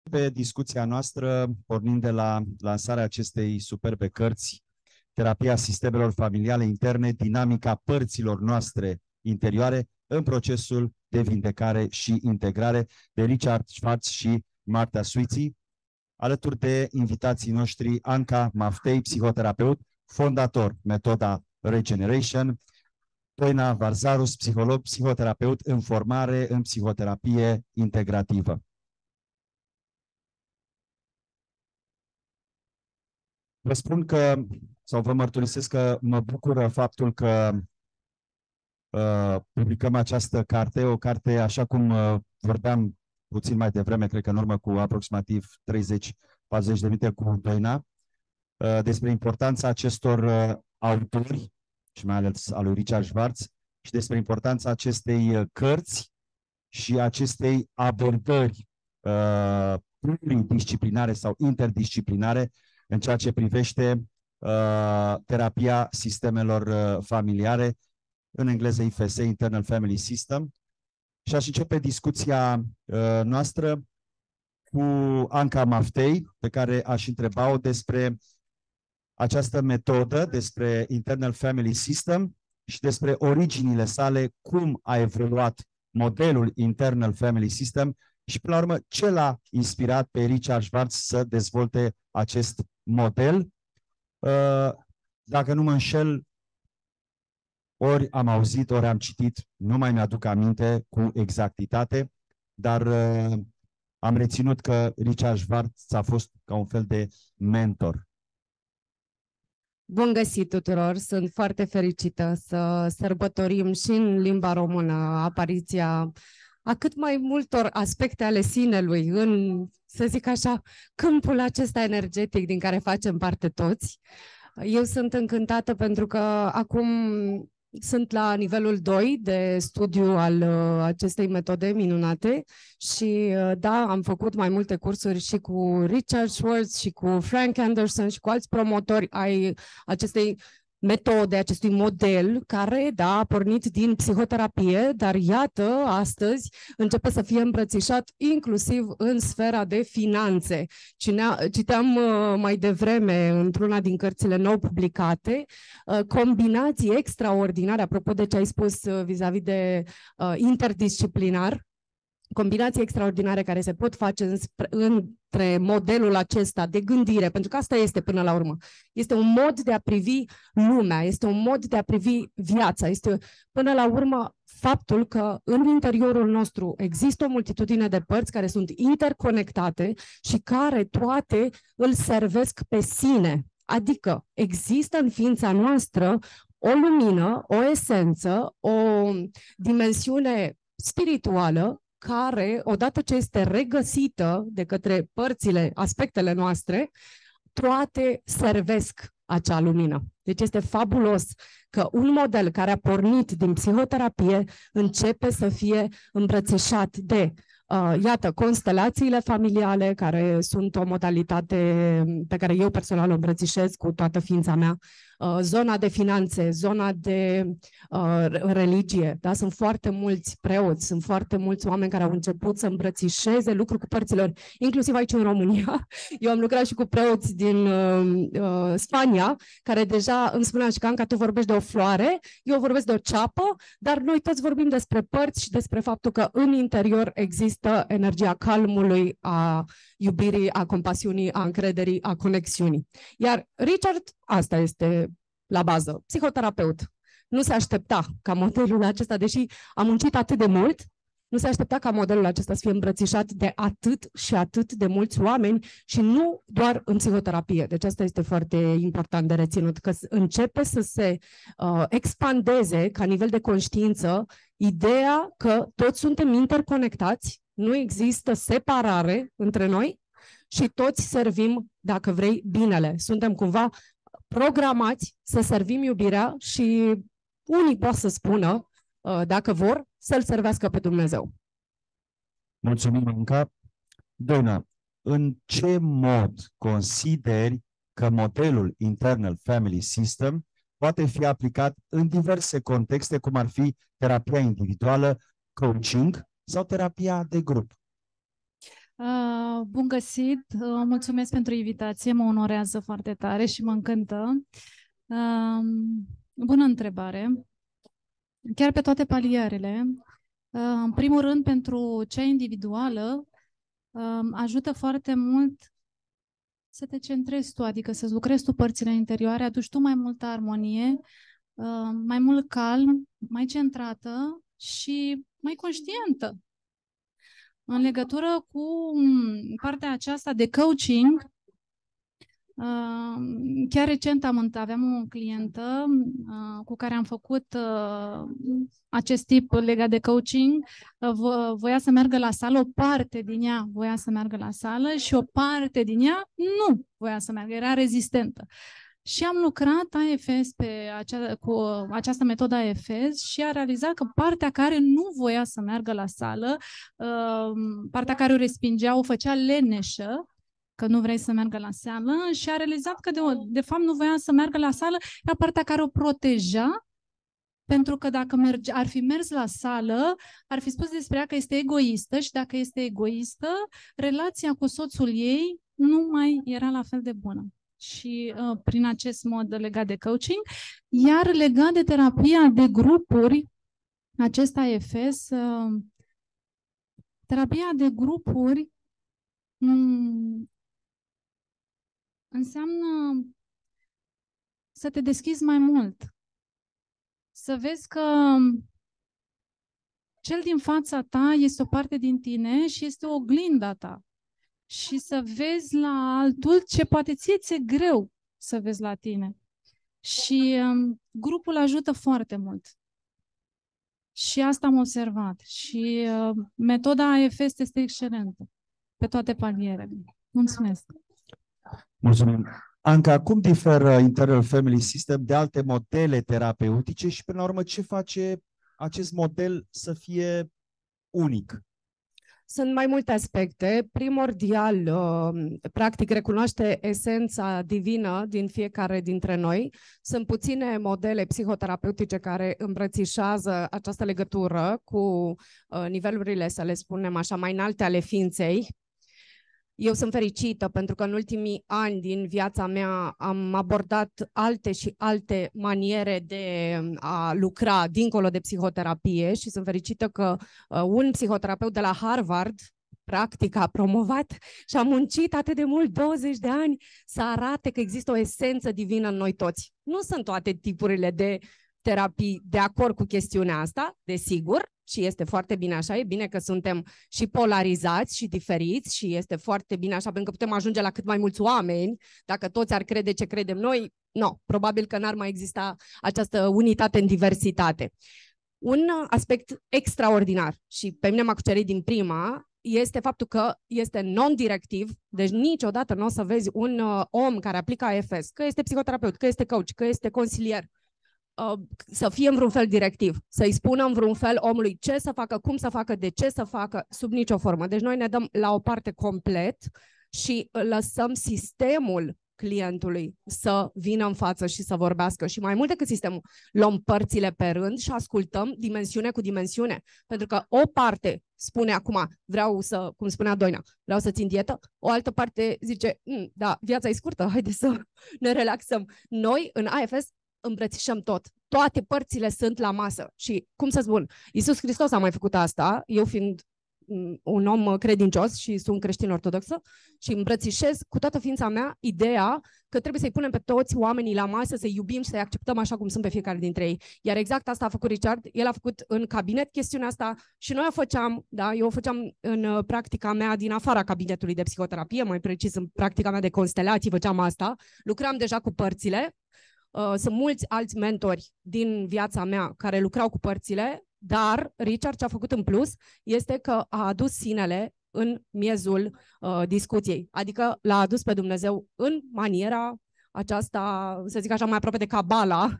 Pe discuția noastră, pornind de la lansarea acestei superbe cărți, Terapia sistemelor familiale interne, dinamica părților noastre interioare în procesul de vindecare și integrare, de Richard Schwartz și Marta Sweezy, alături de invitații noștri Anca Maftei, psihoterapeut, fondator metoda Regeneration, Doina Varzarus, psiholog, psihoterapeut în formare în psihoterapie integrativă. Vă spun că, sau vă mărturisesc că mă bucură faptul că publicăm această carte, o carte, așa cum vorbeam puțin mai devreme, cred că în urmă cu aproximativ 30-40 de minute cu Doina, despre importanța acestor autori, și mai ales a lui Richard Schwartz, și despre importanța acestei cărți și acestei abordări pluridisciplinare sau interdisciplinare în ceea ce privește terapia sistemelor familiare, în engleză IFS, Internal Family System. Și aș începe discuția noastră cu Anca Maftei, pe care aș întreba-o despre această metodă, despre Internal Family System și despre originile sale, cum a evoluat modelul Internal Family System și, până la urmă, ce l-a inspirat pe Richard Schwartz să dezvolte acest model. Dacă nu mă înșel, ori am auzit, ori am citit, nu mai mi-aduc aminte cu exactitate, dar am reținut că Richard Schwartz a fost ca un fel de mentor. Bun găsit tuturor! Sunt foarte fericită să sărbătorim și în limba română apariția a cât mai multor aspecte ale sinelui în, să zic așa, câmpul acesta energetic din care facem parte toți. Eu sunt încântată pentru că acum sunt la nivelul 2 de studiu al acestei metode minunate și da, am făcut mai multe cursuri și cu Richard Schwartz și cu Frank Anderson și cu alți promotori ai acestei metode, acestui model care, da, a pornit din psihoterapie, dar iată, astăzi începe să fie îmbrățișat inclusiv în sfera de finanțe. Citeam mai devreme într-una din cărțile nou publicate combinații extraordinare, apropo de ce ai spus vis-a-vis de interdisciplinar, combinații extraordinare care se pot face între modelul acesta de gândire, pentru că asta este până la urmă. Este un mod de a privi lumea, este un mod de a privi viața, este până la urmă faptul că în interiorul nostru există o multitudine de părți care sunt interconectate și care toate îl servesc pe sine. Adică există în ființa noastră o lumină, o esență, o dimensiune spirituală care, odată ce este regăsită de către părțile, aspectele noastre, toate servesc acea lumină. Deci este fabulos că un model care a pornit din psihoterapie începe să fie îmbrățișat de iată, constelațiile familiale, care sunt o modalitate pe care eu personal o îmbrățișez cu toată ființa mea, zona de finanțe, zona de religie. Da? Sunt foarte mulți preoți, sunt foarte mulți oameni care au început să îmbrățișeze lucruri cu părților, inclusiv aici în România. Eu am lucrat și cu preoți din Spania, care deja îmi spuneau și că Anca, tu vorbești de o floare, eu vorbesc de o ceapă, dar noi toți vorbim despre părți și despre faptul că în interior există energia calmului, a iubirii, a compasiunii, a încrederii, a conexiunii. Iar Richard, asta este la bază, psihoterapeut. Nu se aștepta ca modelul acesta, deși a muncit atât de mult, nu se aștepta ca modelul acesta să fie îmbrățișat de atât și atât de mulți oameni și nu doar în psihoterapie. Deci asta este foarte important de reținut, că începe să se expandeze ca nivel de conștiință ideea că toți suntem interconectați, nu există separare între noi și toți servim, dacă vrei, binele. Suntem cumva programați să servim iubirea și unii pot să spună, dacă vor, să-L servească pe Dumnezeu. Mulțumim, Anca. Doina, în ce mod consideri că modelul Internal Family System poate fi aplicat în diverse contexte, cum ar fi terapia individuală, coaching sau terapia de grup? Bun găsit! Mulțumesc pentru invitație, mă onorează foarte tare și mă încântă. Bună întrebare! Chiar pe toate palierele. În primul rând, pentru cea individuală, ajută foarte mult să te centrezi tu, adică să-ți lucrezi tu părțile interioare, aduci tu mai multă armonie, mai mult calm, mai centrată și mai conștientă. În legătură cu partea aceasta de coaching, chiar recent aveam o clientă cu care am făcut acest tip legat de coaching. Voia să meargă la sală, o parte din ea voia să meargă la sală și o parte din ea nu voia să meargă, era rezistentă. Și am lucrat AFS cu această metodă AFS și a realizat că partea care nu voia să meargă la sală, partea care o respingea, o făcea leneșă, că nu vrei să meargă la sală, și a realizat că de fapt nu voia să meargă la sală, era partea care o proteja, pentru că dacă ar fi mers la sală, ar fi spus despre ea că este egoistă și dacă este egoistă, relația cu soțul ei nu mai era la fel de bună. Și prin acest mod legat de coaching, iar legat de terapia de grupuri, acest AFS, terapia de grupuri înseamnă să te deschizi mai mult, să vezi că cel din fața ta este o parte din tine și este o oglinda ta. Și să vezi la altul ce poate ți-e greu să vezi la tine. Și grupul ajută foarte mult. Și asta am observat. Și metoda AFS este excelentă pe toate palierele. Mulțumesc! Mulțumim! Anca, cum diferă Internal Family System de alte modele terapeutice și, până la urmă, ce face acest model să fie unic? Sunt mai multe aspecte. Primordial, practic, recunoaște esența divină din fiecare dintre noi. Sunt puține modele psihoterapeutice care îmbrățișează această legătură cu nivelurile, să le spunem așa, mai înalte ale ființei. Eu sunt fericită pentru că în ultimii ani din viața mea am abordat alte și alte maniere de a lucra dincolo de psihoterapie și sunt fericită că un psihoterapeut de la Harvard, practic, a promovat și a muncit atât de mult, 20 de ani, să arate că există o esență divină în noi toți. Nu sunt toate tipurile de terapii de acord cu chestiunea asta, desigur, și este foarte bine așa, e bine că suntem și polarizați și diferiți și este foarte bine așa, pentru că putem ajunge la cât mai mulți oameni. Dacă toți ar crede ce credem noi, probabil că n-ar mai exista această unitate în diversitate. Un aspect extraordinar și pe mine m-a cucerit din prima este faptul că este non-directiv, deci niciodată nu o să vezi un om care aplică AFS, că este psihoterapeut, că este coach, că este consilier, să fie în vreun fel directiv, să-i spună în vreun fel omului ce să facă, cum să facă, de ce să facă, sub nicio formă. Deci noi ne dăm la o parte complet și lăsăm sistemul clientului să vină în față și să vorbească. Și mai mult decât sistemul, luăm părțile pe rând și ascultăm dimensiune cu dimensiune. Pentru că o parte spune acum, vreau să, cum spunea Doina, vreau să țin dietă, o altă parte zice, da, viața e scurtă, haide să ne relaxăm. Noi, în AFS, îmbrățișăm tot. Toate părțile sunt la masă. Și, cum să spun, Iisus Hristos a mai făcut asta, eu fiind un om credincios și sunt creștin ortodoxă și îmbrățișez cu toată ființa mea ideea că trebuie să-i punem pe toți oamenii la masă, să-i iubim și să-i acceptăm așa cum sunt pe fiecare dintre ei. Iar exact asta a făcut Richard. El a făcut în cabinet chestiunea asta și noi o făceam, da, eu o făceam în practica mea din afara cabinetului de psihoterapie, mai precis în practica mea de constelații făceam asta. Lucram deja cu părțile. Sunt mulți alți mentori din viața mea care lucrau cu părțile, dar Richard ce a făcut în plus este că a adus sinele în miezul discuției, adică l-a adus pe Dumnezeu în maniera aceasta, să zic așa, mai aproape de Kabbalah,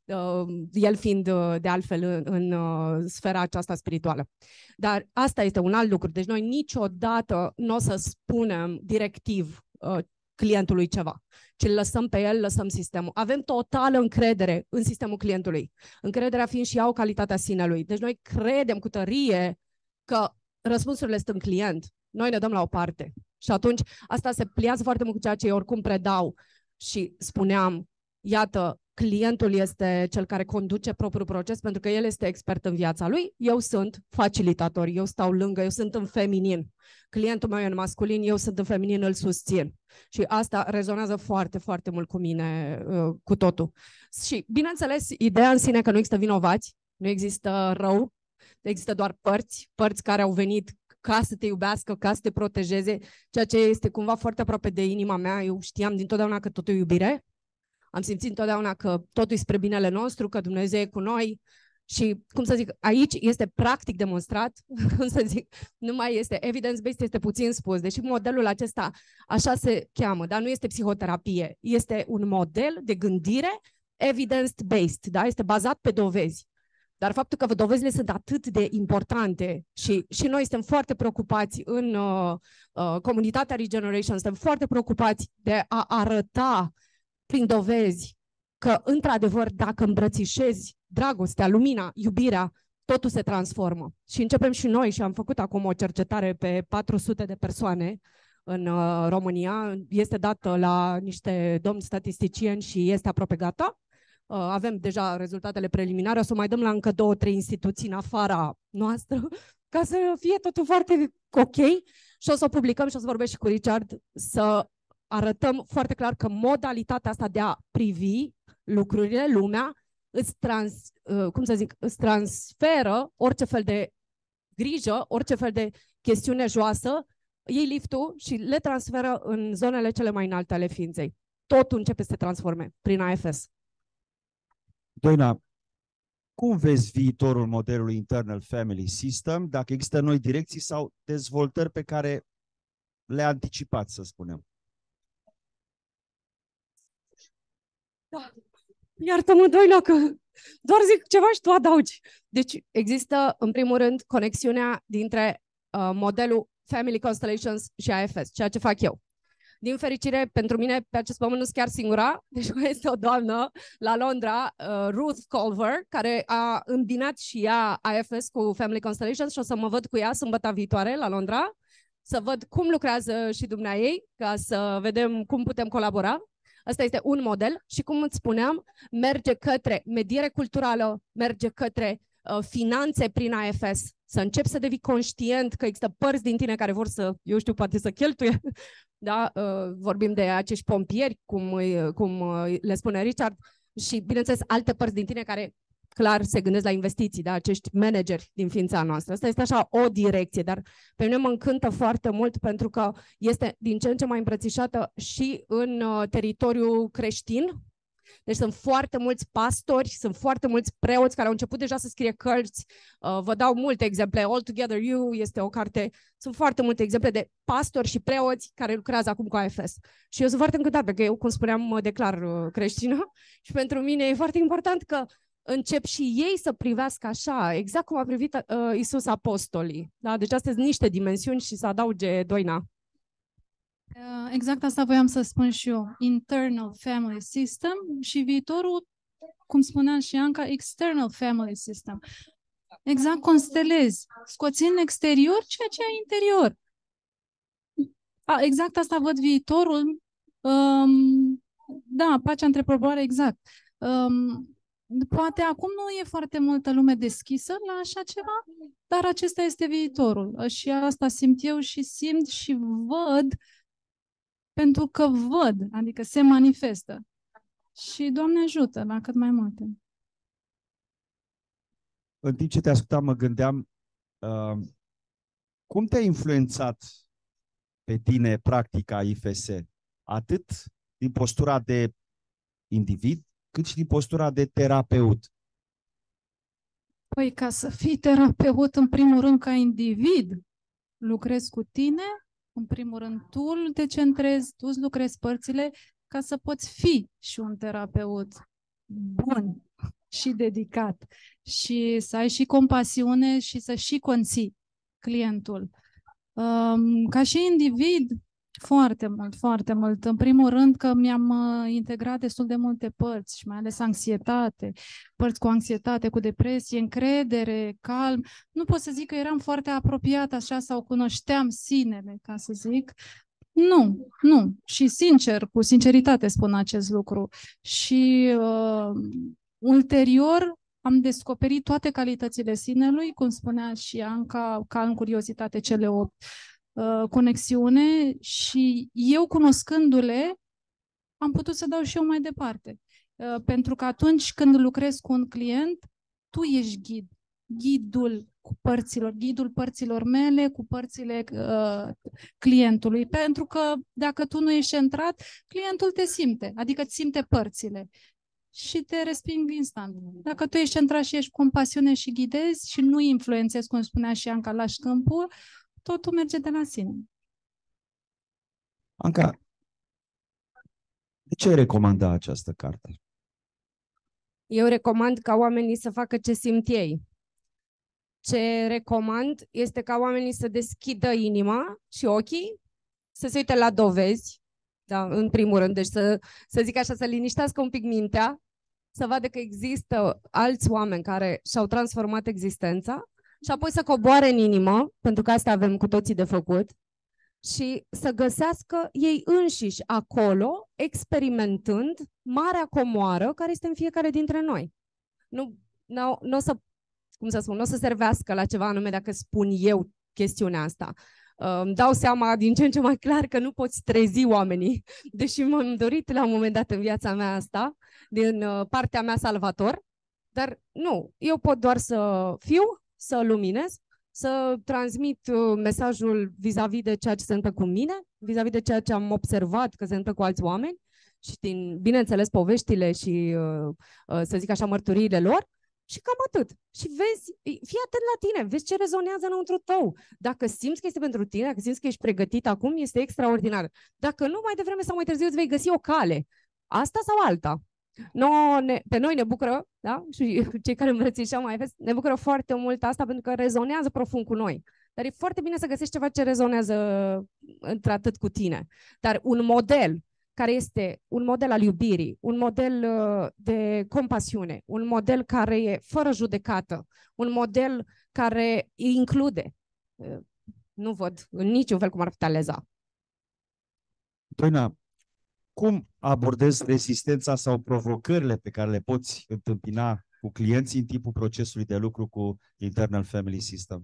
el fiind de altfel în sfera aceasta spirituală. Dar asta este un alt lucru, deci noi niciodată nu o să spunem directiv clientului ceva, ci îl lăsăm pe el, lăsăm sistemul. Avem totală încredere în sistemul clientului. Încrederea fiind și ea o calitate a sinelui. Deci noi credem cu tărie că răspunsurile sunt în client. Noi ne dăm la o parte. Și atunci asta se pliază foarte mult cu ceea ce eu oricum predau. Și spuneam, iată, clientul este cel care conduce propriul proces pentru că el este expert în viața lui. Eu sunt facilitator, eu stau lângă, eu sunt în feminin. Clientul meu e în masculin, eu sunt în feminin, îl susțin. Și asta rezonează foarte, foarte mult cu mine, cu totul. Și, bineînțeles, ideea în sine că nu există vinovați, nu există rău, există doar părți care au venit ca să te iubească, ca să te protejeze, ceea ce este cumva foarte aproape de inima mea. Eu știam dintotdeauna că totul e iubire. Am simțit întotdeauna că totul e spre binele nostru, că Dumnezeu e cu noi și, cum să zic, aici este practic demonstrat, cum să zic, nu mai este evidence-based, este puțin spus, deși modelul acesta așa se cheamă, dar nu este psihoterapie, este un model de gândire evidence-based, da? Este bazat pe dovezi. Dar faptul că dovezile sunt atât de importante și noi suntem foarte preocupați în comunitatea Regeneration, suntem foarte preocupați de a arăta prin dovezi că, într-adevăr, dacă îmbrățișezi dragostea, lumina, iubirea, totul se transformă. Și începem și noi, și am făcut acum o cercetare pe 400 de persoane în România, este dată la niște domni statisticieni și este aproape gata. Avem deja rezultatele preliminare, o să mai dăm la încă 2-3 instituții în afara noastră, ca să fie totul foarte ok și o să o publicăm și o să vorbesc și cu Richard să arătăm foarte clar că modalitatea asta de a privi lucrurile, lumea, îți transferă orice fel de grijă, orice fel de chestiune joasă, iei liftul și le transferă în zonele cele mai înalte ale ființei. Totul începe să se transforme prin AFS. Doina, cum vezi viitorul modelului Internal Family System, dacă există noi direcții sau dezvoltări pe care le anticipați, să spunem? Da. Iartă-mă, Doina, că doar zic ceva și tu adaugi. Deci există, în primul rând, conexiunea dintre modelul Family Constellations și AFS, ceea ce fac eu. Din fericire, pentru mine, pe acest pământ nu sunt chiar singura. Deci este o doamnă la Londra, Ruth Culver, care a îmbinat și ea AFS cu Family Constellations și o să mă văd cu ea sâmbătă viitoare la Londra, să văd cum lucrează și dumneaei, ca să vedem cum putem colabora. Asta este un model și, cum îți spuneam, merge către mediere culturală, merge către finanțe prin AFS, să începi să devii conștient că există părți din tine care vor să, eu știu, poate să cheltuie. Da? Vorbim de acești pompieri, cum le spune Richard, și, bineînțeles, alte părți din tine care clar se gândesc la investiții, da? Acești manageri din ființa noastră. Asta este așa o direcție, dar pe mine mă încântă foarte mult pentru că este din ce în ce mai îmbrățișată și în teritoriul creștin. Deci sunt foarte mulți pastori, sunt foarte mulți preoți care au început deja să scrie cărți. Vă dau multe exemple. All Together You este o carte. Sunt foarte multe exemple de pastori și preoți care lucrează acum cu AFS. Și eu sunt foarte încântată, pentru că eu, cum spuneam, mă declar creștină și pentru mine e foarte important că încep și ei să privească așa, exact cum a privit Iisus apostolii. Da? Deci astea sunt niște dimensiuni și să adauge Doina. Exact asta voiam să spun și eu. Internal Family System și viitorul, cum spunea și Anca, External Family System. Exact, constelezi. Scoți în exterior ceea ce ai interior. Exact asta văd viitorul. Da, pacea între popoare, exact. Poate acum nu e foarte multă lume deschisă la așa ceva, dar acesta este viitorul. Și asta simt eu și simt și văd, pentru că văd, adică se manifestă. Și Doamne ajută la cât mai multe. În timp ce te ascultam, mă gândeam cum te-a influențat pe tine practica IFS, atât din postura de individ, cât și din postura de terapeut? Păi, ca să fii terapeut, în primul rând, ca individ, lucrezi cu tine, în primul rând, tu te centrezi, tu îți lucrezi părțile ca să poți fi și un terapeut bun și dedicat și să ai și compasiune și să și conții clientul. Ca și individ, Foarte mult, foarte mult. În primul rând că mi-am integrat destul de multe părți și mai ales anxietate, părți cu anxietate, cu depresie, încredere, calm. Nu pot să zic că eram foarte apropiată așa sau cunoșteam sinele, ca să zic. Nu, nu. Și sincer, cu sinceritate spun acest lucru. Și ulterior am descoperit toate calitățile sinelui, cum spunea și Anca, calm, curiozitate, cele 8, conexiune, și eu, cunoscându-le, am putut să dau și eu mai departe. Pentru că atunci când lucrezi cu un client, tu ești ghidul părților mele, cu părțile clientului. Pentru că dacă tu nu ești centrat, clientul te simte, adică îți simte părțile și te resping instant. Dacă tu ești centrat și ești cu compasiune și ghidezi și nu influențezi, cum spunea și Anca, lași câmpul, totul merge de la sine. Anca, de ce ai recomanda această carte? Eu recomand ca oamenii să facă ce simt ei. Ce recomand este ca oamenii să deschidă inima și ochii, să se uite la dovezi, da, în primul rând, deci să zic așa, să liniștească un pic mintea, să vadă că există alți oameni care și-au transformat existența și apoi să coboare în inimă, pentru că asta avem cu toții de făcut, și să găsească ei înșiși acolo, experimentând marea comoară care este în fiecare dintre noi. Nu o să, cum să spun, nu o să servească la ceva anume dacă spun eu chestiunea asta. Îmi dau seama din ce în ce mai clar că nu poți trezi oamenii, deși m-am dorit la un moment dat în viața mea asta, din partea mea salvator, dar nu, eu pot doar să fiu, să luminez, să transmit mesajul vis-a-vis de ceea ce se întâmplă cu mine, vis-a-vis de ceea ce am observat că se întâmplă cu alți oameni și din, bineînțeles, poveștile și, să zic așa, mărturiile lor. Și cam atât. Și vezi, fii atent la tine, vezi ce rezonează înăuntru tău. Dacă simți că este pentru tine, dacă simți că ești pregătit acum, este extraordinar. Dacă nu, mai devreme sau mai târziu îți vei găsi o cale. Asta sau alta. Pe noi ne bucură, da? Și cei care îmbrățișăm mai vezi, ne bucură foarte mult asta pentru că rezonează profund cu noi. Dar e foarte bine să găsești ceva ce rezonează într-atât cu tine. Dar un model care este un model al iubirii, un model de compasiune, un model care e fără judecată, un model care îi include. Nu văd în niciun fel cum ar putea leza. Doina, cum abordezi rezistența sau provocările pe care le poți întâmpina cu clienții în timpul procesului de lucru cu Internal Family System?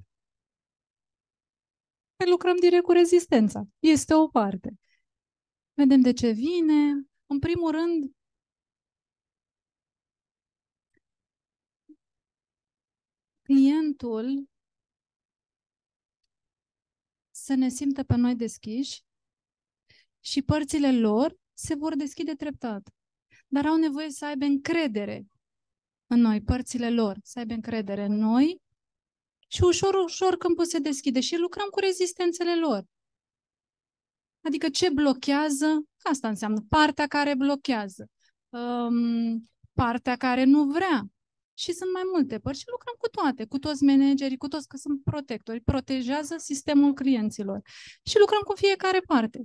Lucrăm direct cu rezistența. Este o parte. Vedem de ce vine. În primul rând, clientul să ne simtă pe noi deschiși și părțile lor se vor deschide treptat. Dar au nevoie să aibă încredere în noi, părțile lor, să aibă încredere în noi și ușor, ușor câmpul se deschide și lucrăm cu rezistențele lor. Adică ce blochează? Asta înseamnă partea care blochează, partea care nu vrea. Și sunt mai multe părți și lucrăm cu toate, cu toți managerii, cu toți, că sunt protectori, protejează sistemul clienților. Și lucrăm cu fiecare parte.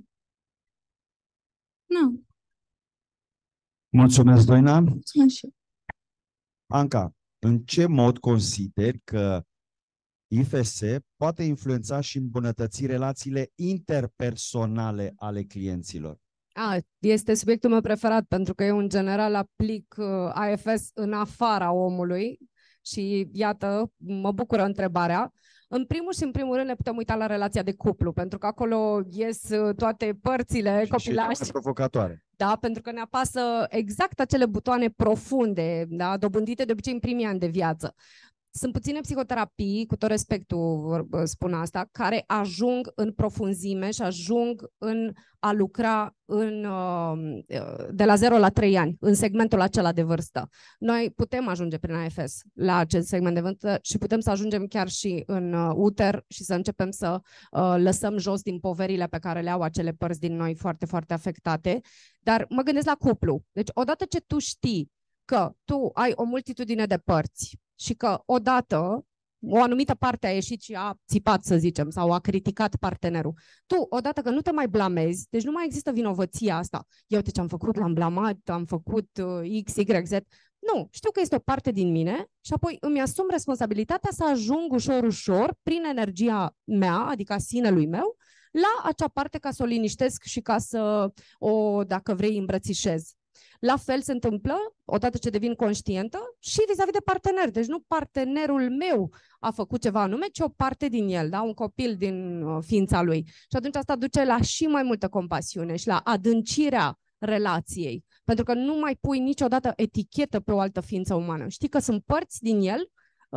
Nu. Mulțumesc, Doina. Mulțumesc și eu. Anca, în ce mod consideri că IFS poate influența și îmbunătăți relațiile interpersonale ale clienților? Este subiectul meu preferat, pentru că eu în general aplic AFS în afara omului și iată, mă bucură întrebarea. În primul și în primul rând ne putem uita la relația de cuplu, pentru că acolo ies toate părțile copilaști. Și provocatoare. Da, pentru că ne apasă exact acele butoane profunde, da, dobândite de obicei în primii ani de viață. Sunt puține psihoterapii, cu tot respectul spun asta, care ajung în profunzime și ajung în a lucra de la 0 la 3 ani, în segmentul acela de vârstă. Noi putem ajunge prin AFS la acest segment de vârstă și putem să ajungem chiar și în uter și să începem să lăsăm jos din poverile pe care le au acele părți din noi foarte, foarte afectate. Dar mă gândesc la cuplu. Deci odată ce tu știi că tu ai o multitudine de părți și că odată o anumită parte a ieșit și a țipat, să zicem, sau a criticat partenerul. Tu, odată că nu te mai blamezi, deci nu mai există vinovăția asta. Eu uite ce am făcut, l-am blamat, am făcut X, Y, Z. Nu, știu că este o parte din mine și apoi îmi asum responsabilitatea să ajung ușor, ușor, prin energia mea, adică a sinelui meu, la acea parte ca să o liniștesc și ca să o, dacă vrei, îmbrățișez. La fel se întâmplă, odată ce devin conștientă, și vis-a-vis de partener. Deci nu partenerul meu a făcut ceva anume, ci o parte din el, da? Un copil din ființa lui. Și atunci asta duce la și mai multă compasiune și la adâncirea relației. Pentru că nu mai pui niciodată etichetă pe o altă ființă umană. Știi că sunt părți din el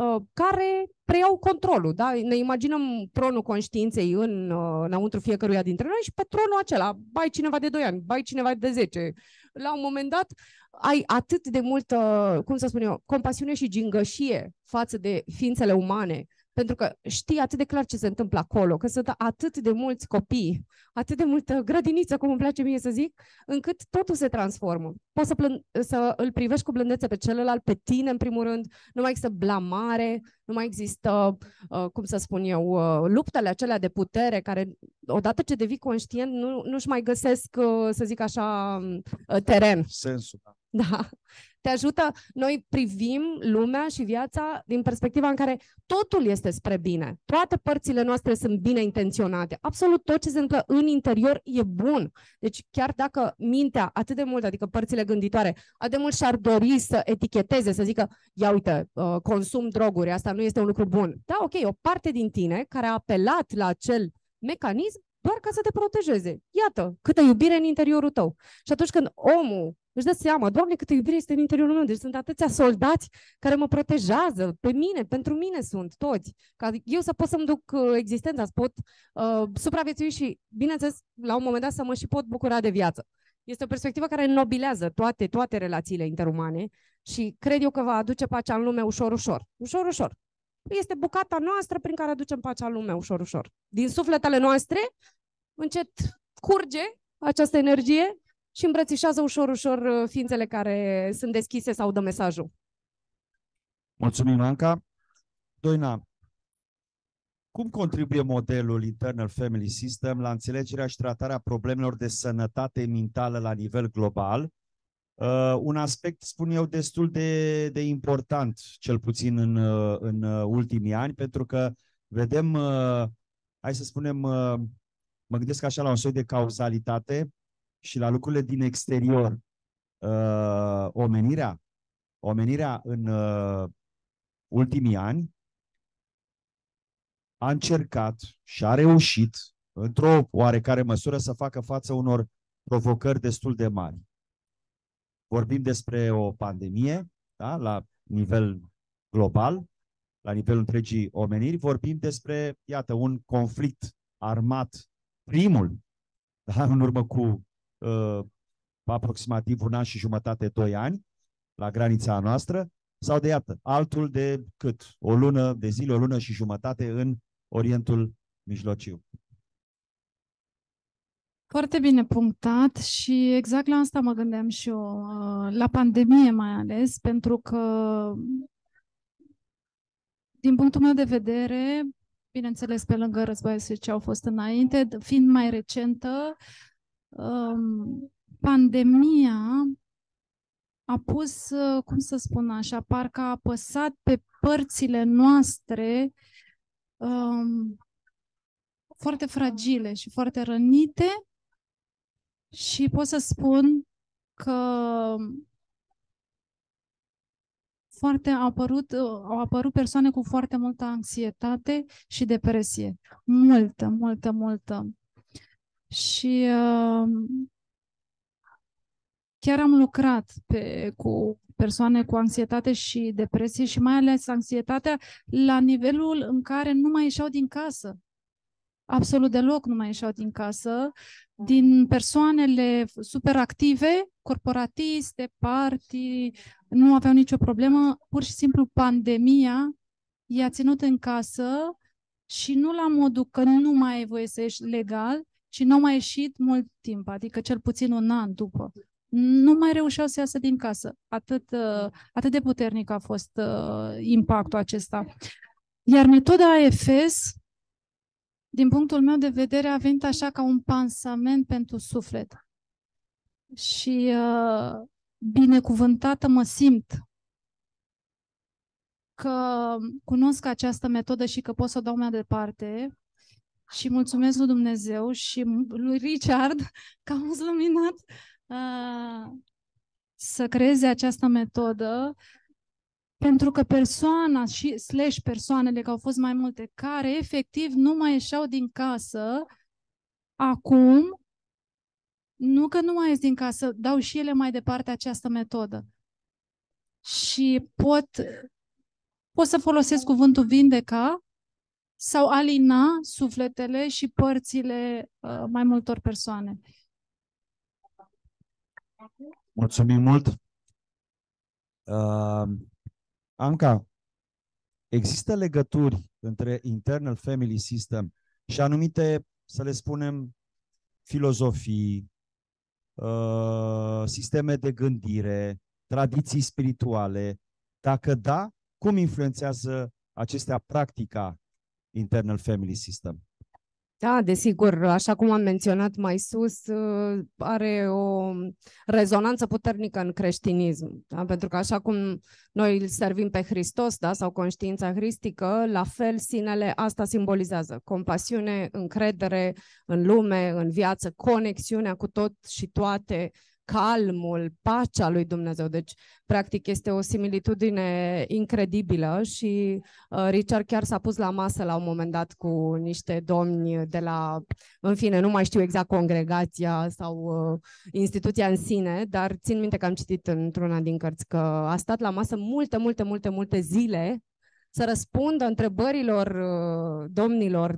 care preiau controlul. Da? Ne imaginăm tronul conștiinței înăuntru fiecăruia dintre noi și pe tronul acela bai cineva de 2 ani, bai cineva de 10. La un moment dat ai atât de multă, cum să spun eu, compasiune și gingășie față de ființele umane, pentru că știi atât de clar ce se întâmplă acolo, că sunt atât de mulți copii, atât de multă grădiniță, cum îmi place mie să zic, încât totul se transformă. Poți să îl privești cu blândețe pe celălalt, pe tine în primul rând, nu mai există blamare, nu mai există, cum să spun eu, luptele acelea de putere care, odată ce devii conștient, nu-și mai găsesc, să zic așa, teren. Sensul. Da. Te ajută, noi privim lumea și viața din perspectiva în care totul este spre bine. Toate părțile noastre sunt bine intenționate. Absolut tot ce se întâmplă în interior e bun. Deci chiar dacă mintea atât de mult, adică părțile gânditoare, atât de mult și-ar dori să eticheteze, să zică, ia uite, consum droguri, asta nu este un lucru bun. Da, ok, o parte din tine care a apelat la acel mecanism doar ca să te protejeze. Iată, câtă iubire în interiorul tău. Și atunci când omul își dă seama, Doamne, câtă iubire este în interiorul meu, deci sunt atâția soldați care mă protejează, pe mine, pentru mine sunt toți, ca eu să pot să-mi duc existența, să pot supraviețui și, bineînțeles, la un moment dat să mă și pot bucura de viață. Este o perspectivă care înnobilează toate relațiile interumane și cred eu că va aduce pacea în lume ușor, ușor. Ușor, ușor. Este bucata noastră prin care aducem pacea în lume ușor, ușor. Din sufletele noastre, încet curge această energie și îmbrățișează ușor, ușor ființele care sunt deschise sau dă mesajul. Mulțumim, Anca. Doina, cum contribuie modelul Internal Family System la înțelegerea și tratarea problemelor de sănătate mentală la nivel global? Un aspect, spun eu, destul de important, cel puțin în ultimii ani, pentru că vedem, hai să spunem, mă gândesc așa la un soi de cauzalitate și la lucrurile din exterior. Omenirea în ultimii ani a încercat și a reușit, într-o oarecare măsură, să facă față unor provocări destul de mari. Vorbim despre o pandemie, da, la nivel global, la nivelul întregii omeniri. Vorbim despre, iată, un conflict armat, primul, da, în urmă cu aproximativ 1 an și jumătate, 2 ani, la granița noastră, sau de, iată, altul de cât? O lună de zile, o lună și jumătate în Orientul Mijlociu. Foarte bine punctat și exact la asta mă gândeam și eu, la pandemie mai ales, pentru că, din punctul meu de vedere, bineînțeles, pe lângă războaiele ce au fost înainte, fiind mai recentă, pandemia a pus, cum să spun așa, parcă a apăsat pe părțile noastre foarte fragile și foarte rănite și pot să spun că au apărut persoane cu foarte multă anxietate și depresie. Multă. Și chiar am lucrat cu persoane cu anxietate și depresie și mai ales anxietatea la nivelul în care nu mai ieșeau din casă. Absolut deloc nu mai ieșeau din casă. Din persoanele super active, corporatiste, partii, nu aveau nicio problemă. Pur și simplu pandemia i-a ținut în casă și nu la modul că nu mai ai voie să ieși legal, ci nu au mai ieșit mult timp, adică cel puțin 1 an după. Nu mai reușeau să iasă din casă. Atât de puternic a fost impactul acesta. Iar metoda AFS, din punctul meu de vedere, a venit așa ca un pansament pentru suflet. Și binecuvântată mă simt că cunosc această metodă și că pot să o dau mai departe. Și mulțumesc lui Dumnezeu și lui Richard că am fost luminat să creeze această metodă, pentru că persoana și persoanele, că au fost mai multe, care efectiv nu mai ieșeau din casă, acum, nu că nu mai ies din casă, dau și ele mai departe această metodă. Și pot să folosesc cuvântul vindeca sau alina sufletele și părțile mai multor persoane. Mulțumim mult! Anca, există legături între Internal Family System și anumite, să le spunem, filozofii, sisteme de gândire, tradiții spirituale? Dacă da, cum influențează acestea practica Internal Family System? Da, desigur, așa cum am menționat mai sus, are o rezonanță puternică în creștinism, da? Pentru că așa cum noi îl servim pe Hristos, da? Sau conștiința hristică, la fel sinele asta simbolizează: compasiune, încredere în lume, în viață, conexiunea cu tot și toate, calmul, pacea lui Dumnezeu. Deci, practic, este o similitudine incredibilă și Richard chiar s-a pus la masă la un moment dat cu niște domni de la, în fine, nu mai știu exact congregația sau instituția în sine, dar țin minte că am citit într-una din cărți că a stat la masă multe zile să răspundă întrebărilor domnilor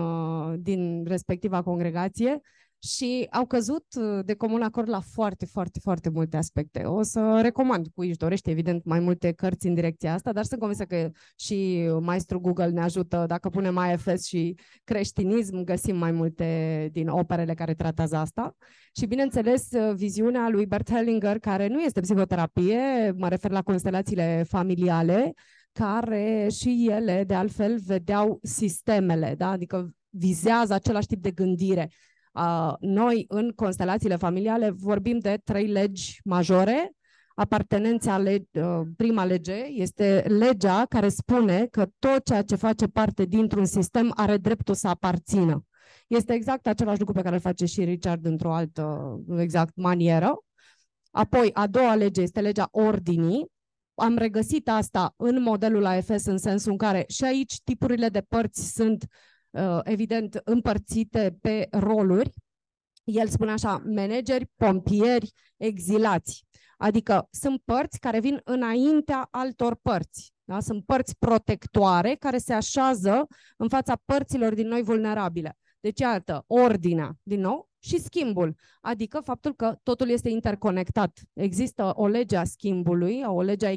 din respectiva congregație. Și au căzut de comun acord la foarte multe aspecte. O să recomand cui își dorește, evident, mai multe cărți în direcția asta, dar sunt convinsă că și maestru Google ne ajută. Dacă punem AFS și creștinism, găsim mai multe din operele care tratează asta. Și, bineînțeles, viziunea lui Bert Hellinger, care nu este psihoterapie, mă refer la constelațiile familiale, care și ele, de altfel, vedeau sistemele, da? Adică vizează același tip de gândire. Noi, în constelațiile familiale, vorbim de 3 legi majore. Apartenența, prima lege, este legea care spune că tot ceea ce face parte dintr-un sistem are dreptul să aparțină. Este exact același lucru pe care îl face și Richard într-o altă manieră. Apoi, a doua lege este legea ordinii. Am regăsit asta în modelul AFS, în sensul în care și aici tipurile de părți sunt evident împărțite pe roluri. El spune așa: manageri, pompieri, exilați. Adică sunt părți care vin înaintea altor părți. Da? Sunt părți protectoare care se așează în fața părților din noi vulnerabile. Deci, iată, ordinea, din nou, și schimbul. Adică faptul că totul este interconectat. Există o lege a schimbului, o lege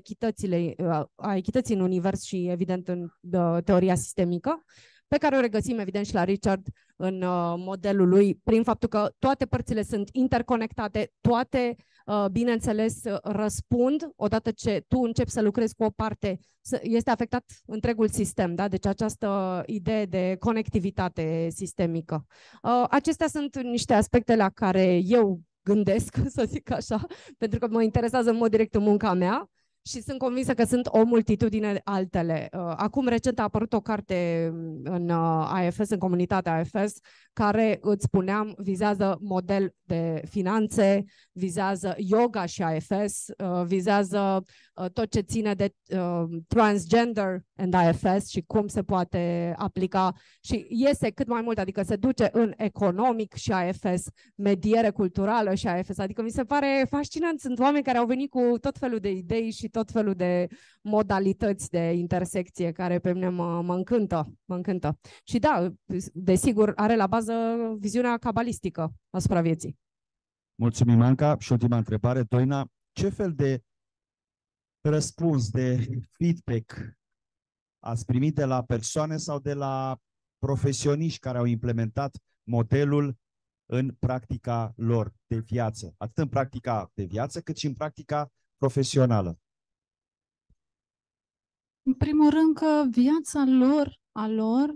a echității în univers și, evident, în teoria sistemică, pe care o regăsim, evident, și la Richard în modelul lui, prin faptul că toate părțile sunt interconectate, toate, bineînțeles, răspund. Odată ce tu începi să lucrezi cu o parte, este afectat întregul sistem, da? Deci această idee de conectivitate sistemică. Acestea sunt niște aspecte la care eu gândesc, să zic așa, pentru că mă interesează în mod direct în munca mea. Și sunt convinsă că sunt o multitudine altele. Acum recent a apărut o carte în AFS, în comunitatea AFS, care, îți spuneam, vizează model de finanțe, vizează yoga și AFS, vizează tot ce ține de transgender and AFS și cum se poate aplica și iese cât mai mult, adică se duce în economic și AFS, mediere culturală și AFS, adică mi se pare fascinant. Sunt oameni care au venit cu tot felul de idei și tot felul de modalități de intersecție care pe mine mă încântă. Și da, desigur, are la bază viziunea cabalistică asupra vieții. Mulțumim, Anca. Și ultima întrebare, Doina, ce fel de răspuns, de feedback ați primit de la persoane sau de la profesioniști care au implementat modelul în practica lor de viață, atât în practica de viață cât și în practica profesională? În primul rând că viața lor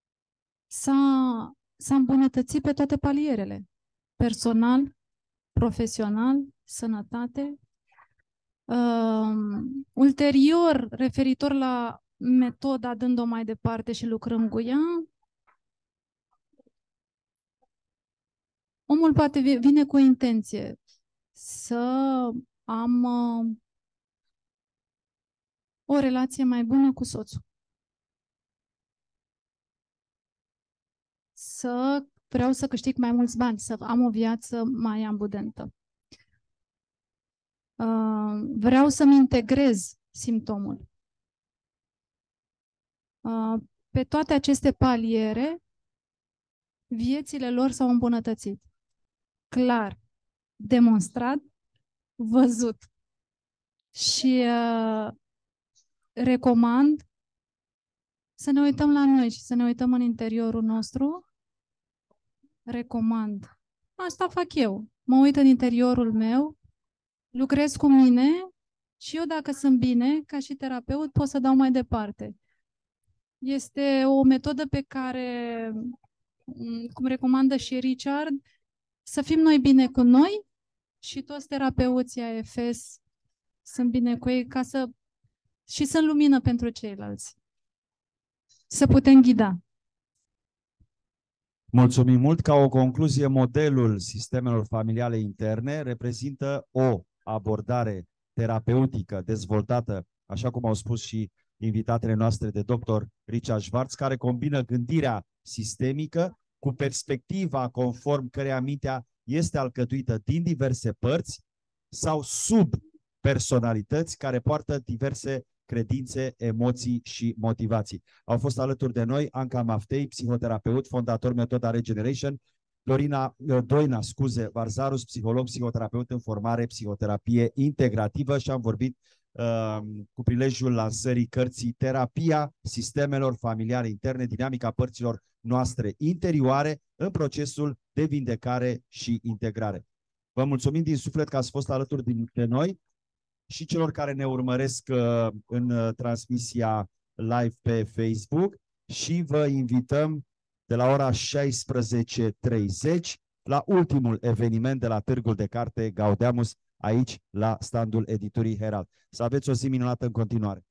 s-a îmbunătățit pe toate palierele. Personal, profesional, sănătate. Ulterior, referitor la metoda, dând-o mai departe și lucrăm cu ea, omul poate vine cu o intenție să am o relație mai bună cu soțul. Vreau să câștig mai mulți bani, să am o viață mai abundentă. Vreau să-mi integrez simptomul. Pe toate aceste paliere, viețile lor s-au îmbunătățit. Clar, demonstrat, văzut. Și recomand să ne uităm la noi și să ne uităm în interiorul nostru. Recomand. Asta fac eu. Mă uit în interiorul meu, lucrez cu mine și eu, dacă sunt bine, ca și terapeut, pot să dau mai departe. Este o metodă pe care, cum recomandă și Richard, să fim noi bine cu noi și toți terapeuții AFS sunt bine cu ei și sunt lumină pentru ceilalți. Să putem ghida. Mulțumim mult. Ca o concluzie, modelul sistemelor familiale interne reprezintă o abordare terapeutică dezvoltată, așa cum au spus și invitatele noastre de dr. Richard Schwartz, care combină gândirea sistemică cu perspectiva conform căreia mintea este alcătuită din diverse părți sau subpersonalități care poartă diverse credințe, emoții și motivații. Au fost alături de noi Anca Maftei, psihoterapeut, fondator Metoda Regeneration, Doina Varzarus, psiholog, psihoterapeut în formare, psihoterapie integrativă, și am vorbit cu prilejul lansării cărții Terapia sistemelor familiale interne, dinamica părților noastre interioare în procesul de vindecare și integrare. Vă mulțumim din suflet că ați fost alături de noi și celor care ne urmăresc în transmisia live pe Facebook, și vă invităm de la ora 16:30 la ultimul eveniment de la Târgul de Carte Gaudeamus, aici la standul editurii Herald. Să aveți o zi minunată în continuare!